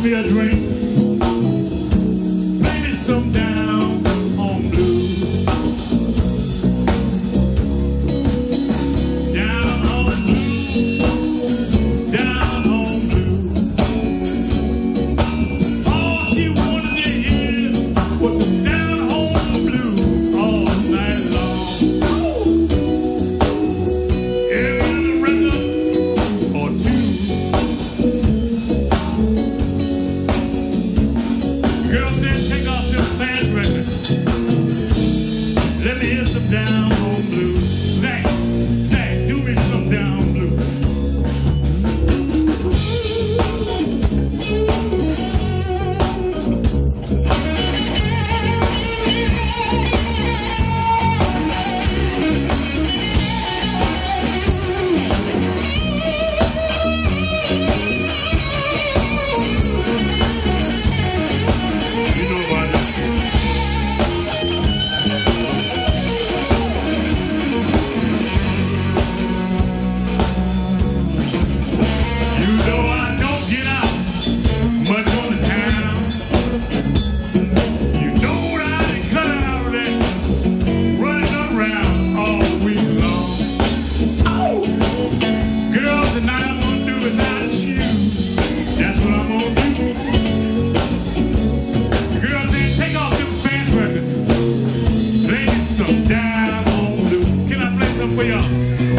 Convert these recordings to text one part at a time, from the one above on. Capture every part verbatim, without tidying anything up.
me a drink. Play me some down home blues. Down home blues. Down home blues. All she wanted to hear was some down home blues all night long. Every record or two. Girl said, take off this fast record. Let me hear some down home blues. Zack, Zack, do me some down blues. You know about this. You know I don't get out much on the town. You know that I done cut out of that running around all week long. Girl, tonight I'm gonna do without you. That's what I'm gonna do. Girl said, take off them fast records. Play me some down home blues. Can I play some for y'all?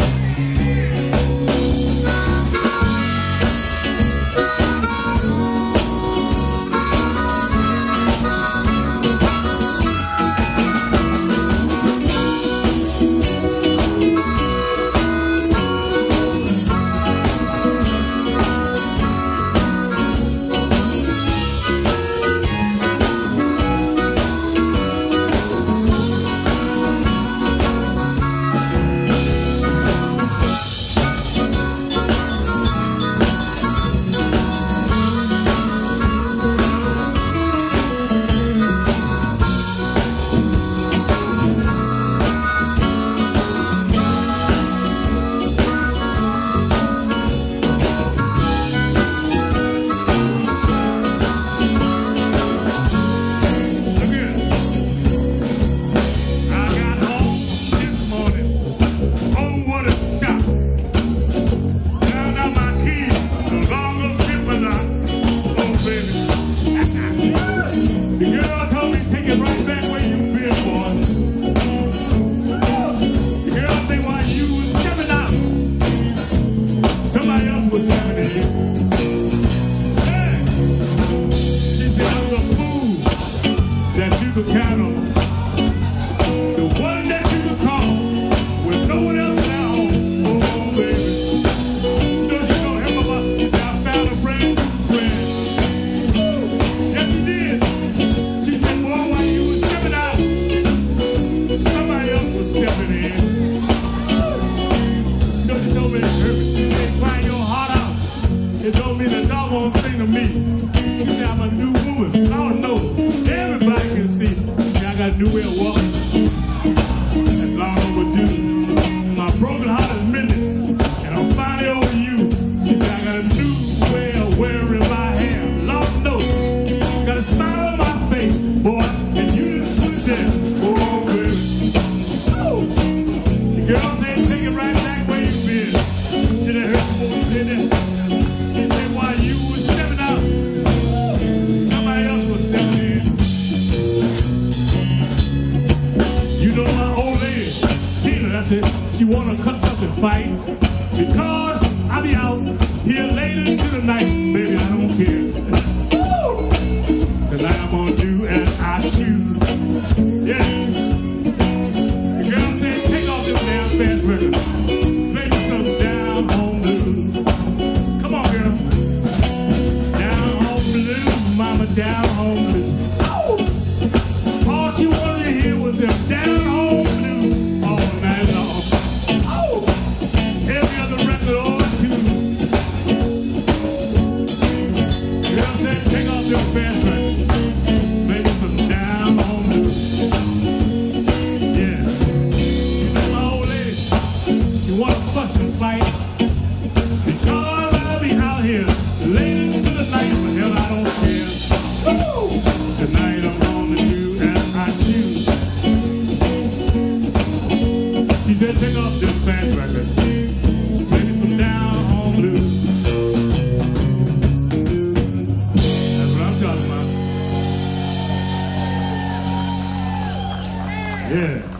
Look here. I got home this morning. Oh, what a shock. Found out my keys no longer fit my lock. Oh, baby. The girl told me, take it right back where you been, boy. The girl said, while you was stepping out, somebody else was stepping in. Hey. She said, I'm the fool that you could count on. The one that you could call when no one else is at home. Oh, baby. Don't you know him about? She said, I found a brand new friend. Yes, she did. She said, boy, while you was stepping out, somebody else was stepping in. Don't you know, Miss Herbert, you ain't crying your heart out. It don't mean a doggone thing to me. She said, I'm a new woman. I don't know. Everybody can see. See, I got a new way of walking. That's long overdue. My broken heart is mended, and I'm finally over you. She said, I got a new way of wearing my hair. Lord knows. Got a smile on my face, boy, and you just put it there. Oh, baby. Oh. The girl said, take it right back where you been. She done heard the woman say that. She said, while you was stepping out, somebody else was stepping in. You know my old lady, Tina, that's it. She wanna cut up and fight because I be out here later into the night. Baby, I don't care. Tonight I'm gonna do as I choose. Yeah. The girl said, take off this damn fast record. Play me some down home blues. Come on, girl. Down home blues, mama, down home blues. All she wanted to hear was them down home blues all night long. Every other record or two. Girl said, take off your fast record. Play me some down home blues. Yeah. You know my old lady, you wanna fuss and fight because I'll be out here late into the night, but hell I don't care. pick up this fast record. Maybe some down home blues. That's what I'm talking about. Yeah.